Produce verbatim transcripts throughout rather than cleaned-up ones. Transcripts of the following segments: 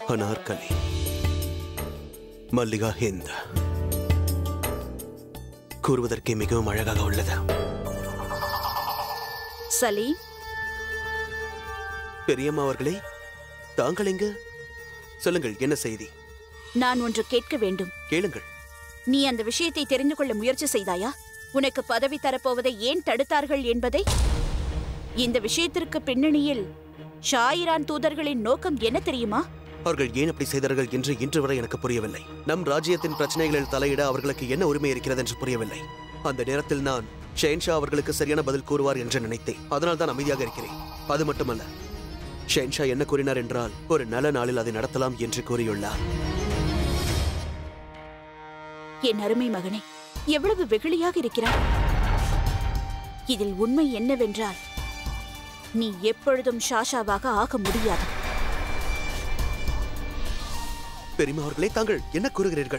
அனார்கலி, மல்லிகா ஹிந்த். கூறுவதற்கே மிகவும் அழகாக உள்ளது. சலீம், பெரியம்மா அவர்களே, தாங்கள் எங்க? சொல்லுங்கள், என்ன செய்தி? நான் ஒன்று கேட்க வேண்டும். கேளுங்கள். நீ அந்த விஷயத்தை தெரிந்து கொள்ள முயற்சி செய்தாயா? உனக்கு பதவி தரப்போவதை ஏன் தடுத்தார்கள் என்பதை? இந்த விஷயத்திற்கு பின்னணியில் ஷாயிரான் தூதர்களின் நோக்கம் என்ன தெரியுமா? அவர்கள் ஏன் அப்படி செய்தார்கள் என்று இன்று வரை எனக்கு புரியவில்லை. நம் ராஜ்யத்தின் பிரச்சனைகளில் தலையிட அவர்களுக்கு என்ன உரிமை இருக்கிறது என்று புரியவில்லை. அந்த நேரத்தில் நான் ஷெஹன்ஷா அவர்களுக்கு சரியான பதில் கூறுவார் என்று நினைத்தேன். அதனால் தான் அமைதியாக இருக்கிறேன். அது மட்டுமல்ல, ஷெஹன்ஷா என்ன கூறினார் என்றால், ஒரு நல்ல நாளில் அதை நடத்தலாம் என்று கூறியுள்ளார். என் அருமை மகனே, எவ்வளவு வெகுளியாக இருக்கிறார். இதில் உண்மை என்னவென்றால், நீ எப்பொழுதும் ஷாஷாவாக ஆக முடியாது. பெரியம்மா அவர்களே, தாங்கள் என்ன கூறுகிறீர்கள்?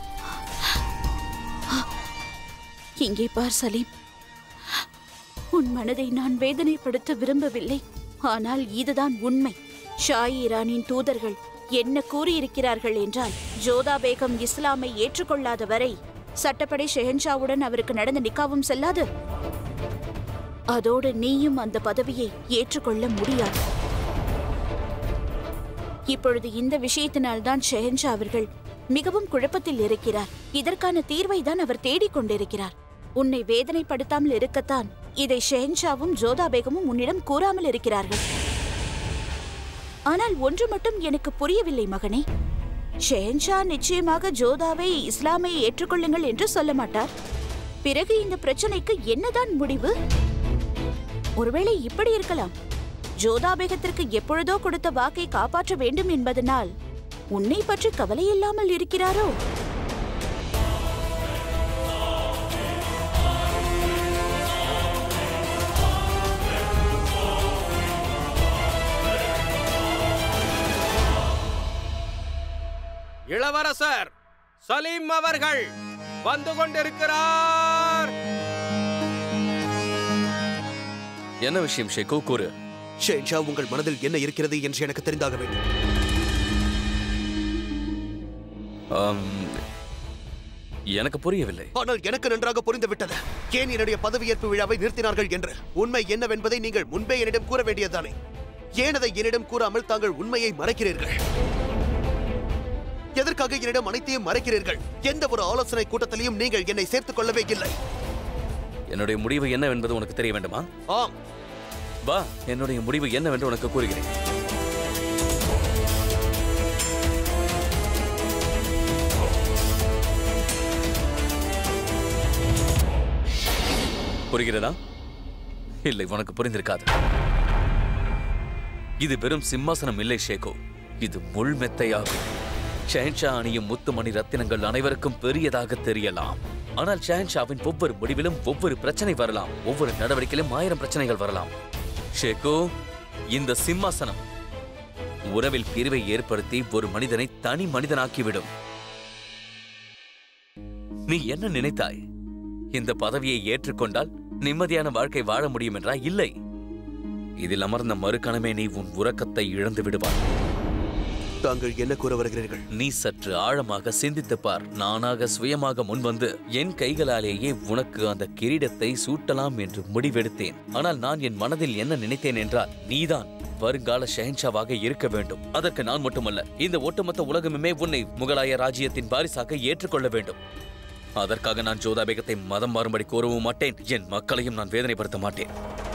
இங்கே பார் சலீம், உன் மனதை நான் வேதனைப்படுத்த விரும்பவில்லை. ஆனால் இதுதான் உண்மை. ஷாயிரானின் தூதர்கள் என்ன கூறியிருக்கிறார்கள் என்றால், ஜோதா பேகம் இஸ்லாமை ஏற்றுக்கொள்ளாத வரை சட்டப்படி ஷெஹன்ஷாவுடன் அவருக்கு நடந்த நிக்காவும் செல்லாது. அதோடு நீயும் அந்த பதவியை ஏற்றுக்கொள்ள முடியாது. இப்பொழுது இந்த விஷயத்தினால்தான் ஷெஹன்ஷா அவர்கள் மிகவும் குழப்பத்தில் இருக்கிறார். இதற்கான தீர்வை தான் அவர் தேடிக்கொண்டிருக்கிறார். உன்னை வேதனைப்படுத்தாமல் இருக்கத்தான் இதை ஷெஹன்ஷாவும் ஜோதா பேகமும் உன்னிடம் கூறாமல் இருக்கிறார்கள். ஆனால் ஒன்று மட்டும் எனக்கு புரியவில்லை மகனே. ஷெஹன்ஷா நிச்சயமாக ஜோதாவை இஸ்லாமை ஏற்றுக்கொள்ளுங்கள் என்று சொல்ல மாட்டார். பிறகு இந்த பிரச்சனைக்கு என்னதான் முடிவு? ஒருவேளை இப்படி இருக்கலாம், ஜோதா பேகத்திற்கு எப்பொழுதோ கொடுத்த வாக்கை காப்பாற்ற வேண்டும் என்பதனால் உன்னை பற்றி கவலை இல்லாமல் இருக்கிறாரோ? இளவரசர் சலீம் அவர்கள் வந்து கொண்டிருக்கிறார். என்ன விஷயம் ஷேகோ, கூறு. ஷெஹன்ஷா, உங்கள் மனதில் என்ன இருக்கிறது என்று எனக்கு தெரிந்தாக வேண்டும். எனக்கு புரியவில்லை. ஆனால் எனக்கு நன்றாக புரிந்துவிட்டது. ஏன் என்னுடைய பதவியேற்பு விழாவை நிறுத்தினார்கள் என்று. உண்மை என்னவென்பதை நீங்கள் முன்பே என்னிடம் கூற வேண்டியதுதானே? ஏன் அதை என்னிடம் கூறாமல் தாங்கள் உண்மையை மறைக்கிறீர்கள்? எதற்காக என்னிடம் அனைத்தையும் மறைக்கிறீர்கள்? எந்த ஒரு ஆலோசனை கூட்டத்திலையும் நீங்கள் என்னை சேர்த்துக் கொள்ளவே இல்லை. என்னுடைய முடிவு என்னவென்பது உனக்கு தெரிய வேண்டுமா? ஆம். வா, என்னுடைய முடிவு என்னவென்று உனக்கு கூறுகிறேன். புரிகிறதா? இல்லை, உனக்கு புரிந்திருக்காது. இது வெறும் சிம்மாசனம் இல்லை ஷேகோ, இது முள் மெத்தையாகும். ஷெஹன்ஷா அணியும் முத்துமணி ரத்தினங்கள் அனைவருக்கும் பெரியதாக தெரியலாம். ஆனால் ஷெஹன்ஷாவின் ஒவ்வொரு முடிவிலும் ஒவ்வொரு பிரச்சனை வரலாம். ஒவ்வொரு நடவடிக்கையிலும் ஆயிரம் பிரச்சனைகள் வரலாம். ஷேகோ, இந்த சிம்மாசனம் உறவில் பிரிவை ஏற்படுத்தி ஒரு மனிதனை தனி மனிதனாக்கிவிடும். நீ என்ன நினைத்தாய்? இந்த பதவியை ஏற்றுக்கொண்டால் நிம்மதியான வாழ்க்கை வாழ முடியும் என்றா? இல்லை. இதில் அமர்ந்த மறுகணமே நீ உன் உறக்கத்தை இழந்து விடுவாய். தாங்கள் என்ன கூற வருகிறீர்கள்? நீ சற்று ஆழமாக சிந்தித்து பார். நானாக சுயமாக முன்வந்து என் கைகளாலேயே உனக்கு அந்த கிரீடத்தை சூட்டலாம் என்று முடிவெடுத்தேன். ஆனால் நான் என் மனதில் என்ன நினைத்தேன் என்றால், நீதான் வருங்கால ஷெஹன்ஷாவாக இருக்க வேண்டும். அதற்கு நான் மட்டுமல்ல, இந்த ஒட்டுமொத்த உலகமுமே உன்னை முகலாய ராஜ்யத்தின் வாரிசாக ஏற்றுக்கொள்ள வேண்டும். அதற்காக நான் ஜோதா பேகத்தை மதம் மாறும்படி கோரவும் மாட்டேன். என் மக்களையும் நான் வேதனைப்படுத்த மாட்டேன்.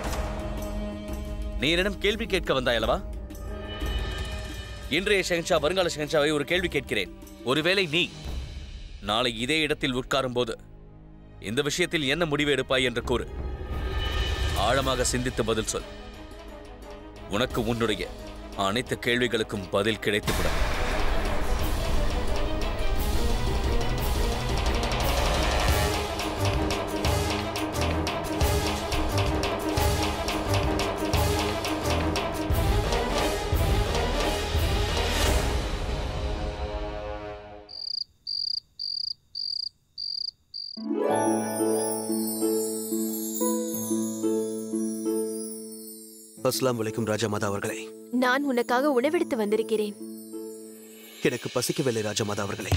நீ என்னிடம் கேள்வி கேட்க வந்தாயல்லவா? இன்றைய ஷெஹன்ஷா வருங்கால ஷெஹன்ஷாவை ஒரு கேள்வி கேட்கிறேன். ஒருவேளை நீ நாளை இதே இடத்தில் உட்காரும் போது இந்த விஷயத்தில் என்ன முடிவு எடுப்பாய் என்று கூறு. ஆழமாக சிந்தித்து பதில் சொல். உனக்கு உன்னுடைய அனைத்து கேள்விகளுக்கும் பதில் கிடைத்துவிடும். அஸ்ஸலாமு அலைக்கும் ராஜா மாதா அவர்களே. நான் உனக்காக உணவெடுத்து வந்திருக்கிறேன். எனக்கு பசிக்கவில்லை ராஜமாதா அவர்களே.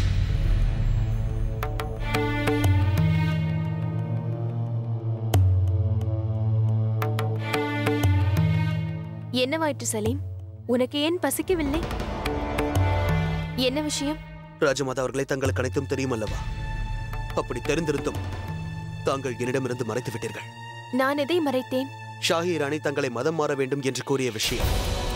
என்னவாயிற்று சலீம்? உனக்கு ஏன் பசிக்கவில்லை? என்ன விஷயம்? ராஜமாதா அவர்களை தங்களுக்கு அனைத்தும் தெரியும் அல்லவா? அப்படி தெரிந்திருந்தும் தாங்கள் என்னிடமிருந்து மறைத்து விட்டீர்கள். நான் எதை மறைத்தேன்? ஷாஹி ராணி தங்களை மதம் மாற வேண்டும் என்று கூறிய விஷயம்.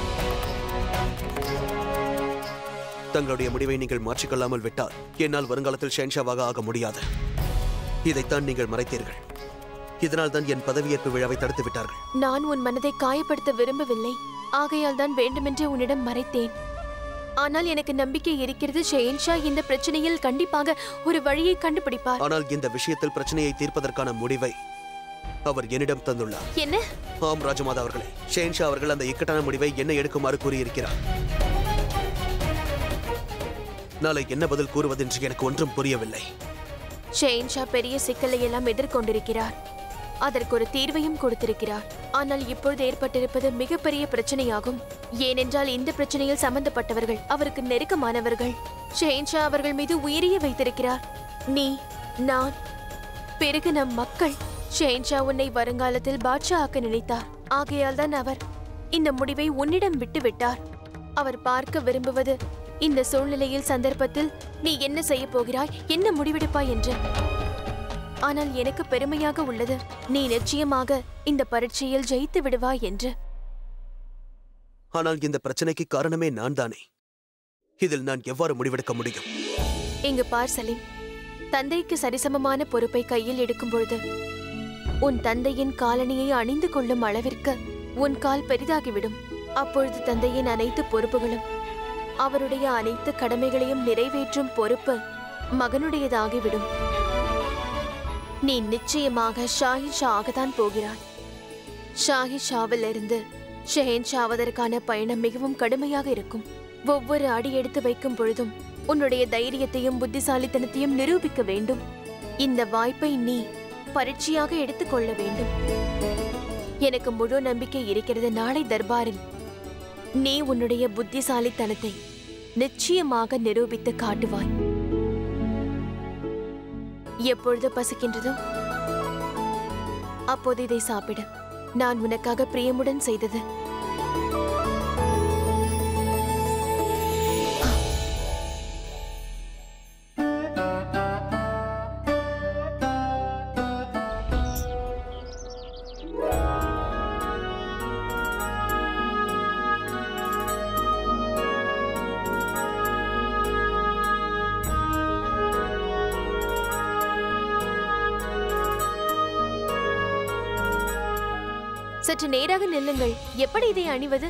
தங்களுடைய முடிவை நீங்கள் மாற்றிக்கொள்ளாமல் விட்டால் என்னால் வருங்காலத்தில் ஷென்ஷாவாக ஆக முடியாது. இதைத்தான் நீங்கள் மறைத்தீர்கள். இதனால் தான் என் பதவியேற்பு விழாவை தடுத்து விட்டார்கள். நான் உன் மனதை காயப்படுத்த விரும்பவில்லை. ஆகையால் தான் வேண்டுமென்றே உன்னிடம் மறைத்தேன். ஆனால் எனக்கு நம்பிக்கை இருக்கிறது, ஷெஹன்ஷா இந்த பிரச்சனையில் கண்டிப்பாக ஒரு வழியை கண்டுபிடிப்பார். ஆனால் இந்த விஷயத்தில் பிரச்சனையை தீர்ப்பதற்கான முடிவை அவர் என்னிடம் தந்துள்ளார். என்ன? ஆம் ராஜமாதா அவர்களே, ஷெஹன்ஷா அவர்கள் அந்த இக்கட்டான முடிவை என்ன எடுக்குமாறு கூறியிருக்கிறார். நாளை என்ன பதில் கூறுவதென்று எனக்கு ஒன்றும் புரியவில்லை. ஷெஹன்ஷா பெரிய சிக்கலை எல்லாம் எதிர்கொண்டிருக்கிறார். அதற்கு ஒரு தீர்வையும் கொடுத்திருக்கிறார். ஆனால் இப்பொழுது ஏற்பட்டிருப்பது மிகப்பெரிய பிரச்சனையாகும். ஏனென்றால் இந்த பிரச்சனையில் சம்பந்தப்பட்டவர்கள் அவருக்கு நெருக்கமானவர்கள். ஷெஹன்ஷா அவர்கள் மீது உயிரிய வைத்திருக்கிறார். நீ, நான், பிறகு நம் மக்கள். ஷெஹன்ஷா உன்னை வருங்காலத்தில் பாட்ஷா ஆக்க நினைத்தார். ஆகையால் தான் அவர் இந்த முடிவை உன்னிடம் விட்டு விட்டார். அவர் பார்க்க விரும்புவது இந்த சூழ்நிலையில் சந்தர்ப்பத்தில் நீ என்ன செய்ய போகிறாய், என்ன முடிவெடுப்பாய் என்று. ஆனால் எனக்கு பெருமையாக உள்ளது, நீ நிச்சயமாக இந்த பரீட்சையில் ஜெயித்து விடுவாய் என்று. ஆனால் இந்த பிரச்சனைக்கு காரணமே நான் தானே. இதில் நான் எவ்வாறு முடிவெடுக்க முடியும்? இங்கு பார் சலீம், தந்தைக்கு சரிசமமான பொறுப்பை கையில் எடுக்கும் பொழுது உன் தந்தையின் காலணியை அணிந்து கொள்ளும் அளவிற்கு உன் கால் பெரிதாகிவிடும். அப்பொழுது தந்தையின் அனைத்து பொறுப்புகளும், அவருடைய அனைத்து கடமைகளையும் நிறைவேற்றும் பொறுப்பு மகனுடையதாகிவிடும். நீ நிச்சயமாக ஷாஹின்ஷா ஆகத்தான் போகிறாய். ஷாஹின்ஷாவிலிருந்து ஷெஹன்ஷா ஆவதற்கான பயணம் மிகவும் கடுமையாக இருக்கும். ஒவ்வொரு அடி எடுத்து வைக்கும் பொழுதும் உன்னுடைய தைரியத்தையும் புத்திசாலித்தனத்தையும் நிரூபிக்க வேண்டும். இந்த வாய்ப்பை நீ பரீட்சையாக எடுத்துக்கொள்ள வேண்டும். எனக்கு முழு நம்பிக்கை இருக்கிறது, நாளை தர்பாரில் நீ உன்னுடைய புத்திசாலித்தனத்தை நிச்சயமாக நிரூபித்து காட்டுவாய். எப்பொழுது பசிக்கின்றதோ அப்போது இதை சாப்பிடு. நான் உனக்காக பிரியமுடன் செய்தது. சற்று நேராக நில்லுங்கள். எப்படி இதை அணிவது?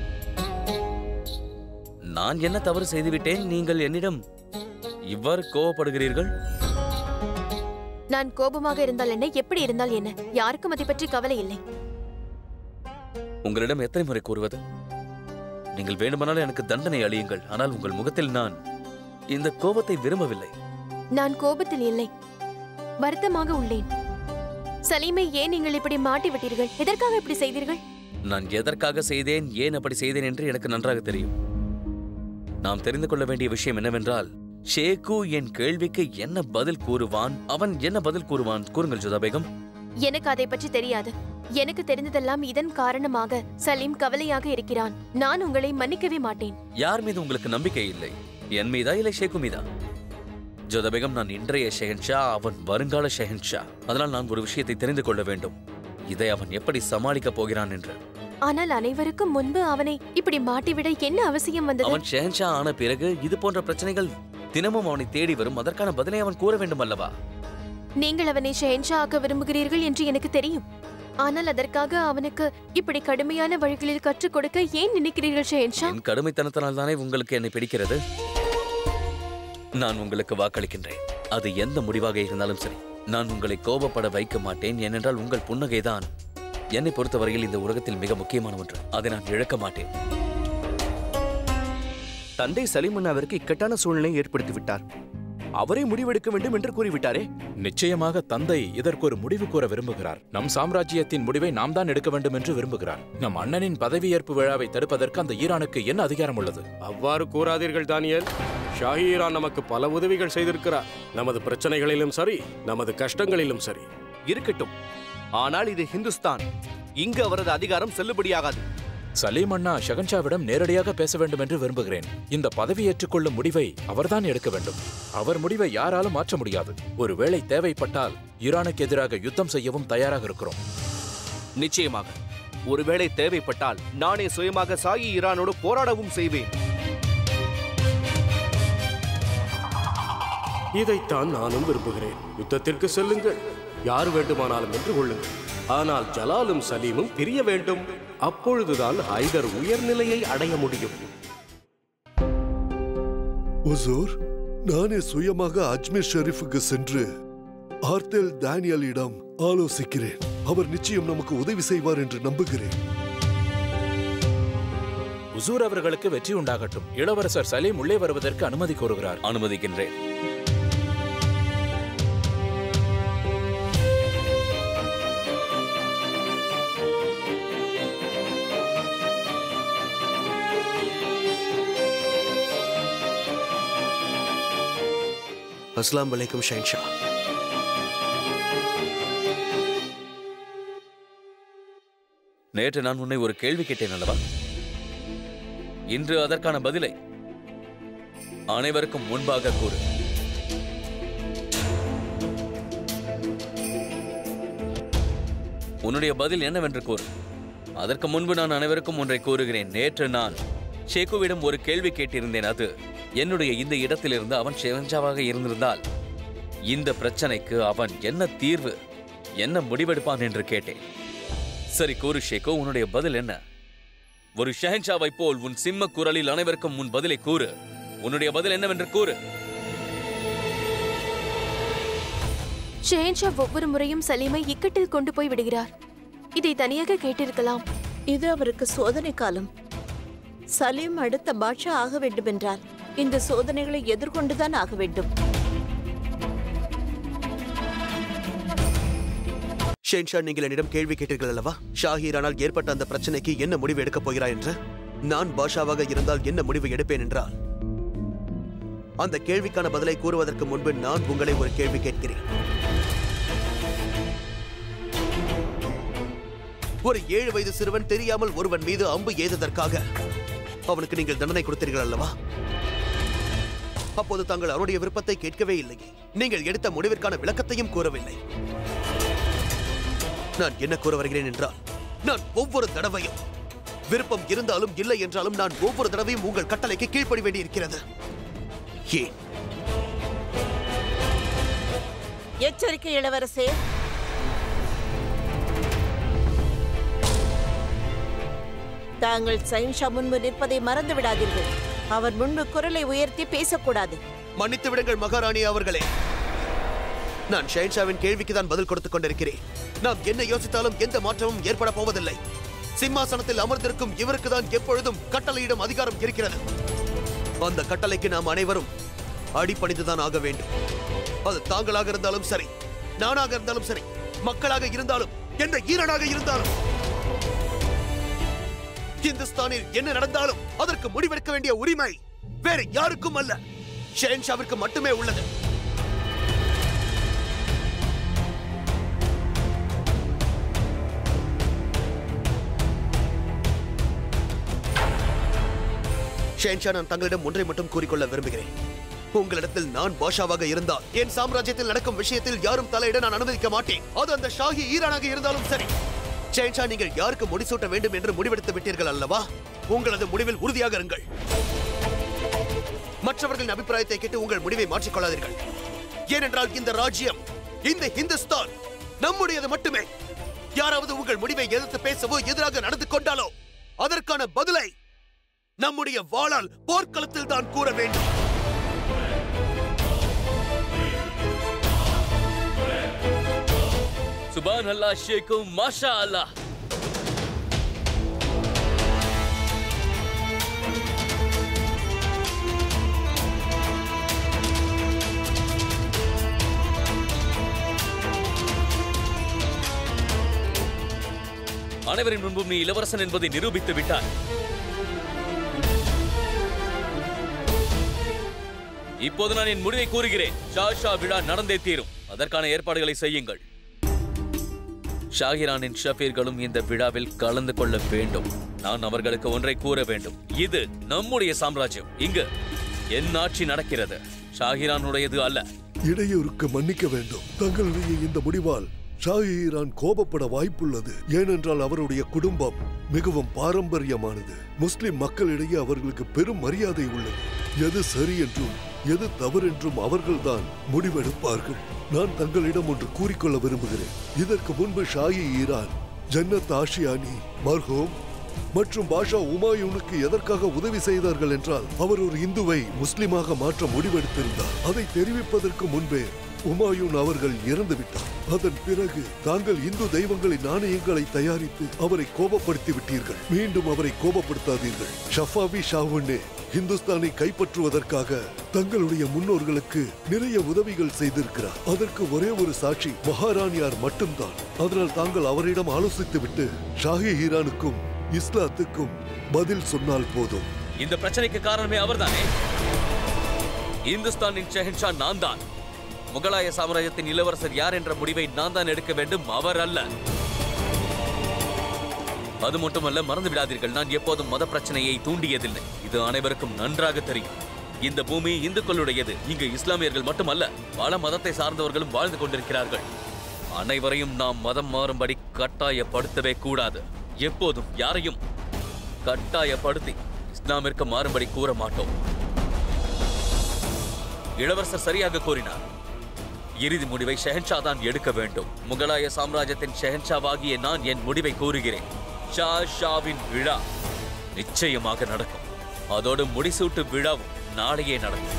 நான் என்ன தவறு செய்துவிட்டேன், நீங்கள் என்னிடம் இவ்வாறு கோபப்படுகிறீர்கள்? நான் கோபமாக இருந்தால் என்ன, எப்படி இருந்தால் என்ன, யாருக்கும் அதை பற்றி கவலை இல்லை. உங்களிடம் எத்தனை முறை கூறுவது? நீங்கள் வேண்டுமானால் எனக்கு தண்டனை அளியுங்கள், ஆனால் உங்கள் முகத்தில் நான் இந்த கோபத்தை விரும்பவில்லை. நான் கோபத்தில் இல்லை, வருத்தமாக உள்ளேன். சலீமை ஏன் நீங்கள் இப்படி மாட்டி விட்டீர்கள்? எதற்காக இப்படி செய்தீர்கள்? நான் எதற்காக செய்தேன், ஏன் அப்படி செய்தேன் என்று எனக்கு நன்றாக தெரியும். நாம் தெரிந்து கொள்ள வேண்டிய விஷயம் என்னவென்றால், ஷேகு என் கேள்விக்கு என்ன பதில் கூறுவான், அவன் என்ன பதில் கூறுவான்? கூறுங்கள் ஜோதா பேகம். எனக்கு அதை பற்றி தெரியாது. எனக்கு தெரிந்ததெல்லாம் இதன் காரணமாக சலீம் கவலையாக இருக்கிறான். நான் உங்களை மன்னிக்கவே மாட்டேன். யார் மீது உங்களுக்கு நம்பிக்கை இல்லை? என் மீதா இல்லை ஷேகு மீதா? ஜோதா பேகம், நான் இன்றைய ஷெஹன்ஷா, அவன் வருங்கால ஷெஹன்ஷா. அதனால் நான் ஒரு விஷயத்தை தெரிந்து கொள்ள வேண்டும், இதை அவன் எப்படி சமாளிக்கப் போகிறான் என்று. ஆனால் அனைவருக்கும் முன்பு அவனை இப்படி மாட்டிவிட என்ன அவசியம் வந்தது? அவன் ஷெஹன்ஷா ஆன பிறகு இது போன்ற பிரச்சனைகள் தினமும் அவனை தேடி வரும். அதற்கான பதிலை அவன் கூற வேண்டும் அல்லவா? நீங்கள் அவனை ஷெஹன்ஷா ஆக்க விரும்புகிறீர்கள் என்று எனக்கு தெரியும். ஆனால் அதற்காக அவனுக்கு இப்படி கடுமையான வழிகளில் கற்றுக் கொடுக்க ஏன் நினைக்கிறீர்கள் ஷெஹன்ஷா? என் கடுமைத்தனத்தினால் தானே உங்களுக்கு என்னை பிடிக்கிறது. நான் உங்களுக்கு வாக்களிக்கின்றேன், அது எந்த முடிவாக இருந்தாலும் சரி, நான் உங்களை கோபப்பட வைக்க மாட்டேன். ஏனென்றால் உங்கள் புன்னகைதான் என்னை பொறுத்தவரையில் இந்த உலகத்தில் மிக முக்கியமான ஒன்று. அதை நான் இழக்க மாட்டேன். தந்தை சலீம் அவருக்கு இக்கட்டான சூழ்நிலை ஏற்படுத்தி விட்டார். அவரே முடிவெடுக்க வேண்டும் என்று கூறிவிட்டாரே. நிச்சயமாக தந்தை இதற்கு ஒரு முடிவு கூற விரும்புகிறார். நம் சாம்ராஜ்யத்தின் முடிவை நாம் தான் எடுக்க வேண்டும் என்று விரும்புகிறார். நம் அண்ணனின் பதவியேற்பு விழாவை தடுப்பதற்கு அந்த ஈரானுக்கு என்ன அதிகாரம் உள்ளது? அவ்வாறு கூறாதீர்கள் தானியல். ஷாஹி ஈரான் நமக்கு பல உதவிகள் செய்திருக்கிறார். நமது பிரச்சனைகளிலும் சரி, நமது கஷ்டங்களிலும் சரி. இருக்கட்டும், ஆனால் இது ஹிந்துஸ்தான். இங்கு அவரது அதிகாரம் செல்லுபடியாகாது. சலீம் அண்ணா ஷகன்ஷாவிடம் நேரடியாக பேச வேண்டும் என்று விரும்புகிறேன். இந்த பதவி ஏற்றுக்கொள்ளும் முடிவை அவர்தான் எடுக்க வேண்டும். அவர் முடிவை யாராலும் மாற்ற முடியாது. ஒருவேளை தேவைப்பட்டால் ஈரானுக்கு எதிராக யுத்தம் செய்யவும் தயாராக இருக்கிறோம். நிச்சயமாக, ஒருவேளை தேவைப்பட்டால் நானே சுயமாக ஷாஹி ஈரானோடு போராடவும் செய்வேன். இதைத்தான் நானும் விரும்புகிறேன். யுத்தத்திற்கு செல்லுங்கள், யார் வேண்டுமானாலும் வென்று கொள்ளுங்கள். ஆனால் ஜலாலும் சலீமும் பிரிய வேண்டும். அப்பொழுதுதான் ஹைதர் உயர்நிலையை அடைய முடியும். ஹுசூர், நானே சுயமாக அஜ்மீர் ஷெரீஃபுக்கு சென்று ஆர்த்தெல் தானியலிடம் ஆலோசிக்கிறேன். அவர் நிச்சயம் நமக்கு உதவி செய்வார் என்று நம்புகிறேன். ஹுசூர் அவர்களுக்கு வெற்றி உண்டாகட்டும். இளவரசர் சலீம் உள்ளே வருவதற்கு அனுமதி கோருகிறார். அனுமதிக்கின்றேன். அஸ்ஸலாமு அலைக்கும் ஷெஹன்ஷா. நேற்று நான் உன்னை ஒரு கேள்வி கேட்டேன் அல்லவா? இன்று அதற்கான பதிலை அனைவருக்கும் முன்பாக கூறு. உன்னுடைய பதில் என்னவென்று கூறு. அதற்கு முன்பு நான் அனைவருக்கும் ஒன்றை கூறுகிறேன். நேற்று நான் ஷேகுவிடம் ஒரு கேள்வி கேட்டிருந்தேன். அது என்னுடைய இந்த இடத்திலிருந்து அவன் ஷெஹன்ஷாவாக இருந்திருந்தால் இந்த பிரச்சனைக்கு அவன் என்ன தீர்வு, என்ன முடிவெடுப்பான் என்று கேட்டேன். சரி கூறு ஷேகோ, உன்னுடைய பதில் என்ன? ஒரு ஷெஹன்ஷாவை போல் உன் சிம்ம குரலில் அனைவருக்கும் உன் பதிலை கூறு. உன்னுடைய பதில் என்னவென்று கூறு. ஷெஹன்ஷா ஒவ்வொரு முறையும் சலீமை இக்கட்டில் கொண்டு போய் விடுகிறார். இதை தனியாக கேட்டிருக்கலாம். இது அவருக்கு சோதனை காலம். சலீம் அடுத்த பாட்ஷா ஆக வேண்டும் என்றால் இந்த சோதனைகளை எதிர்கொண்டுதான் ஆக வேண்டும். ஷெஹன்ஷா, நீங்கள் என்னிடம் கேள்வி கேட்டீர்கள் அல்லவா? ஷாஹி ஈரானால் ஏற்பட்ட அந்த பிரச்சனைக்கு என்ன முடிவு எடுக்கப் போகிறாய் என்று. நான் பாஷாவாக இருந்தால் என்ன முடிவு எடுப்பேன் என்றால், அந்த கேள்விக்கான பதிலை கூறுவதற்கு முன்பு நான் உங்களை ஒரு கேள்வி கேட்கிறேன். ஒரு ஏழு வயது சிறுவன் தெரியாமல் ஒருவன் மீது அம்பு ஏததற்காக அவனுக்கு நீங்கள் தண்டனை கொடுத்தீர்கள் அல்லவா? அப்போது தாங்கள் அவருடைய விருப்பத்தை கேட்கவே இல்லை. நீங்கள் எடுத்த முடிவிற்கான விளக்கத்தையும் கூறவில்லை. நான் என்ன கூற வருகிறேன் என்றால், நான் ஒவ்வொரு தடவையும் விருப்பம் இருந்தாலும் இல்லை என்றாலும் நான் ஒவ்வொரு தடவையும் உங்கள் கட்டளைக்கு கீழ்ப்படி வேண்டியிருக்கிறது. ஏன்? எச்சரிக்கை இளவரசே, தாங்கள் ஷெஹன்ஷா முன்பு நிற்பதை மறந்து விடாதீர்கள். அவர் முன்பு குரலை உயர்த்தி பேசக்கூடாது. மன்னித்து விடுங்கள் மகாராணி அவர்களே. நான் ஷெஹன்ஷாவின் கேள்விக்கு தான் பதில் கொடுத்துக் கொண்டிருக்கிறேன். நாம் என்ன யோசித்தாலும் எந்த மாற்றமும் ஏற்பட போவதில்லை. சிம்மாசனத்தில் அமர்ந்திருக்கும் இவருக்கு தான் எப்பொழுதும் கட்டளையிடும் அதிகாரம் இருக்கிறது. அந்த கட்டளைக்கு நாம் அனைவரும் அடிபணிந்துதான் ஆக வேண்டும். அது தாங்களாக இருந்தாலும் சரி, நானாக இருந்தாலும் சரி, மக்களாக இருந்தாலும், எந்த ஈரனாக இருந்தாலும். இந்துஸ்தானில் என்ன நடந்தாலும் அதற்கு முடிவெடுக்க வேண்டிய உரிமை வேற யாருக்கும் அல்ல, ஷெஹன்ஷாவிற்கு மட்டுமே உள்ளது. ஷெஹன்ஷா, நான் தங்களிடம் ஒன்றை மட்டும் கூறிக்கொள்ள விரும்புகிறேன். உங்களிடத்தில் நான் பாஷாவாக இருந்தால் என் சாம்ராஜ்யத்தில் நடக்கும் விஷயத்தில் யாரும் தலையிட நான் அனுமதிக்க மாட்டேன். அது அந்த ஷாஹி ஈரானாக இருந்தாலும் சரி. ஷெஹன்ஷா, நீங்கள் யாருக்கு முடிசூட்ட வேண்டும் என்று முடிவெடுத்து விட்டீர்கள் அல்லவா? உங்களது முடிவில் உறுதியாக இருங்கள். மற்றவர்களின் அபிப்பிராயத்தை கேட்டு உங்கள் முடிவை மாற்றிக்கொள்ளாதீர்கள். ஏனென்றால் இந்த ராஜ்யம், இந்த இந்துஸ்தான் நம்முடையது மட்டுமே. யாராவது உங்கள் முடிவை எதிர்த்து பேசவோ எதிராக நடந்து கொண்டாலோ அதற்கான பதிலை நம்முடைய வாளால் போர்க்களத்தில் தான் கூற வேண்டும். சுபான் அல்லாஹ் ஷேகு, மாஷா அல்லாஹ். அனைவரின் முன்பும் நீ இளவரசன் என்பதை நிரூபித்து விட்டாய். இப்போது நான் என் முடிவை கூறுகிறேன். ஷாஷா விழா நடந்தே தீரும். அதற்கான ஏற்பாடுகளை செய்யுங்கள். ஷாஹிரானின் ஷஃபீர்களும் இந்த விழாவில் கலந்து கொள்ள வேண்டும். நான் அவர்களுக்கு ஒன்றை கூற வேண்டும். இது நம்முடைய சாம்ராஜ்யம். இங்கு என் ஆட்சி நடக்கிறது, ஷாஹிரானுடையது அல்ல. இடையூறுக்கு மன்னிக்க வேண்டும். தங்களுடைய இந்த முடிவால் ஷாஹிரான் கோபப்பட வாய்ப்புள்ளது. ஏனென்றால் அவருடைய குடும்பம் மிகவும் பாரம்பரியமானது. முஸ்லிம் மக்களிடையே அவர்களுக்கு பெரும் மரியாதை உள்ளது. எது சரி என்றும் எது தவறென்றும் அவர்கள்தான் முடிவெடுப்பார்கள். நான் தங்களிடம் ஒன்று கூறிக்கொள்ள விரும்புகிறேன். இதற்கு முன்பு ஷாஹி ஈரான், ஜன்னத் ஆஷியானி, மர்ஹூம் மற்றும் பாஷா உமாயூனுக்கு எதற்காக உதவி செய்தார்கள் என்றால், அவர் ஒரு இந்துவை முஸ்லிமாக மாற்ற முடிவெடுத்திருந்தார். அதை தெரிவிப்பதற்கு முன்பே உமாயூன் அவர்கள் இறந்துவிட்டார். அதன் பிறகு தாங்கள் இந்து தெய்வங்களின் நாணயங்களை தயாரித்து அவரை கோபப்படுத்தி விட்டீர்கள். மீண்டும் அவரை கோபப்படுத்தாதீர்கள். ஷஃபாவி ஷாவுன்னே இந்துஸ்தானை கைப்பற்றுவதற்காக தங்களுடைய முன்னோர்களுக்கு நிறைய உதவிகள் செய்திருக்கிறார். அதற்கு ஒரே ஒரு சாட்சி மகாராணியார் மட்டும்தான். அதனால் தாங்கள் அவரிடம் ஆலோசித்து விட்டு ஷாஹி ஈரானுக்கும் இஸ்லாத்துக்கும் பதில் சொன்னால் போதும். இந்த பிரச்சனைக்கு காரணமே அவர்தானே. இந்துஸ்தானின் ஷெஹன்ஷா நான் தான். முகலாய சாம்ராஜ்யத்தின் இளவரசர் யார் என்ற முடிவை நான் தான் எடுக்க வேண்டும், அவர் அல்ல. அது மட்டுமல்ல, மறந்து விடாதீர்கள், நான் எப்போதும் மத பிரச்சனையை தூண்டியதில்லை. இது அனைவருக்கும் நன்றாக தெரியும். இந்த பூமி இந்துக்களுடையது. இங்கு இஸ்லாமியர்கள் மட்டுமல்ல, பல மதத்தை சார்ந்தவர்களும் வாழ்ந்து கொண்டிருக்கிறார்கள். அனைவரையும் நாம் மதம் மாறும்படி கட்டாயப்படுத்தவே கூடாது. எப்போதும் யாரையும் கட்டாயப்படுத்தி இஸ்லாமிற்கு மாறும்படி கூற மாட்டோம். இளவரசர் சரியாக கூறினார். இறுதி முடிவை ஷெஹன்ஷா தான் எடுக்க வேண்டும். முகலாய சாம்ராஜ்யத்தின் ஷெஹன்ஷாவாகிய நான் என் முடிவை கூறுகிறேன். ஷா ஷாவின் விழா நிச்சயமாக நடக்கும். அதோடு முடிசூட்டு விழாவும் நாளையே நடக்கும்.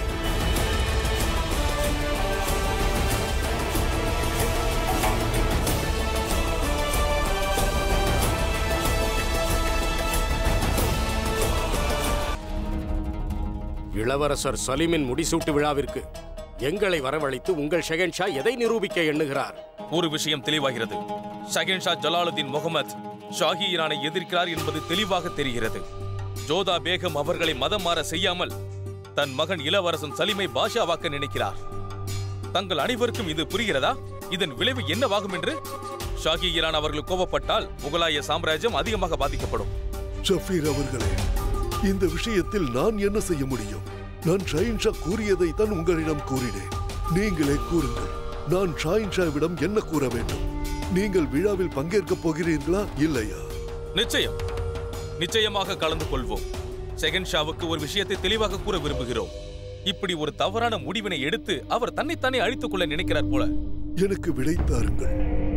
இளவரசர் சலீமின் முடிசூட்டு விழாவிற்கு எங்களை வரவழைத்து உங்கள் ஷெஹன்ஷா எதை நிரூபிக்க எண்ணுகிறார்? ஒரு விஷயம் தெளிவாகிறது. ஷெஹன்ஷா ஜலாலுதீன் முகமது ஷாஹி ஈரானை எதிர்க்கிறார் என்பது தெளிவாக தெரிகிறது. ஜோதா பேகம் அவர்களை மதம் மாற செய்யாமல் தன் மகன் இளவரசன் சலீமை பாஷாவாக்க நினைக்கிறார். தங்கள் அனைவருக்கும் இது புரிகிறதா? இதன் விளைவு என்னவாகும் என்று? ஷாஹி ஈரான் அவர்கள் கோபப்பட்டால் முகலாய சாம்ராஜ்யம் அதிகமாக பாதிக்கப்படும். ஷஃபீர் அவர்களே, இந்த விஷயத்தில் நான் என்ன செய்ய முடியும்? நான் ஷாஹின்ஷா கூறியதை தான் உங்களிடம் கூறினேன். நீங்களே கூறுங்கள், நான் ஷாஹின்ஷாவிடம் என்ன கூற வேண்டும்? நீங்கள் விழாவில் பங்கேற்கப் போகிறீர்களா இல்லையா? நிச்சயம், நிச்சயமாக கலந்து கொள்வோம். ஷெஹன்ஷாவுக்கு ஒரு விஷயத்தை தெளிவாக கூற விரும்புகிறோம். இப்படி ஒரு தவறான முடிவினை எடுத்து அவர் தன்னைத்தானே அழித்துக் கொள்ள நினைக்கிறார் போல. எனக்கு விடை தாருங்கள்.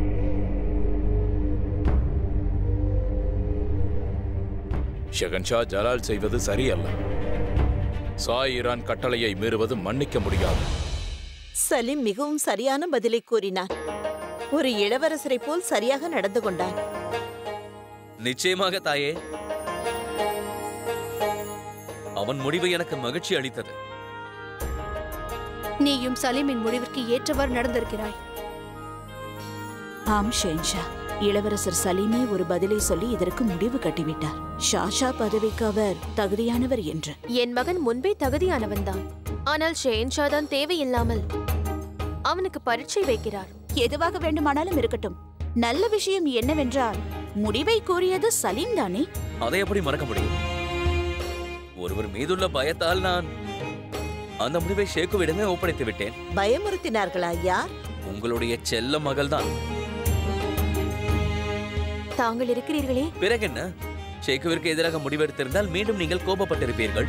ஷெஹன்ஷா ஜலால் செய்வது சரியல்ல. ஷாஹி ஈரான் கட்டளையை மீறுவது மன்னிக்க முடியாது. சலீம் மிகவும் சரியான பதிலை கூறினார். ஒரு இளவரசரை போல் சரியாக நடந்து கொண்டார். நிச்சயமாக தாயே, அவன் முடிவு எனக்கு மகிழ்ச்சி அளித்தது. நீயும் சலீமின் முடிவிற்கு ஏற்றவாறு நடந்திருக்கிறாய். ஆம் ஷெஹன்ஷா, இளவரசர் சலீமே ஒரு பதிலை சொல்லி இதற்கு முடிவு கட்டிவிட்டார். ஷாஷா பதவிக்கு அவர் தகுதியானவர் என்று. என் மகன் முன்பே தகுதியானவன் தான். ஆனால் ஷெஹன்ஷா தான் தேவையில்லாமல் அவனுக்கு பரீட்சை வைக்கிறார். எதுவாக வேண்டுமானாலும் இருக்கட்டும். நல்ல விஷயம் என்னவென்றால் முடிவை கூறியது சலீம் தானே. அதை எப்படி மறக்க முடியும்? ஒருவர் மீதுள்ள பயத்தால் நான் அந்த முடிவை ஷேக்குவிடமே ஒப்படைத்து விட்டேன். பயமுறுத்தினார்களா? யார்? உங்களுடைய செல்ல மகள் தான். தாங்கள் இருக்கிறீர்களே. பிறகு என்ன? ஷேக்குவிற்கு எதிராக முடிவெடுத்திருந்தால் மீண்டும் நீங்கள் கோபப்பட்டிருப்பீர்கள்.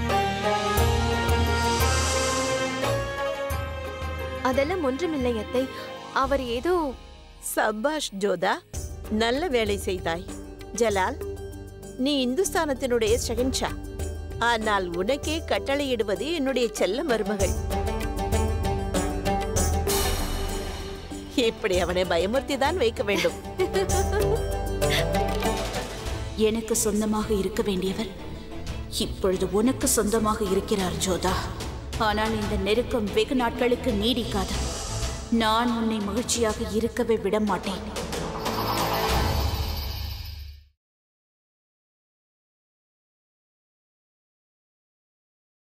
அதெல்லாம் ஒன்றுமில்லை அத்தை. அவர் ஏதோ. சபாஷ் ஜோதா, நல்ல வேலை செய்தாய். ஜலால், நீ இந்துஸ்தானத்தினுடைய ஷெஹன்ஷா. ஆனால் உனக்கே கட்டளையிடுவது என்னுடைய செல்ல மருமகள். இப்படி அவனை பயமுறுத்தி தான் வைக்க வேண்டும். எனக்கு சொந்தமாக இருக்க வேண்டியவர் இப்பொழுது உனக்கு சொந்தமாக இருக்கிறார் ஜோதா. ஆனால் இந்த நெருக்கம் வெகு நாட்களுக்கு நீடிக்காது. நான் உன்னை மகிழ்ச்சியாக இருக்கவே விட மாட்டேன்.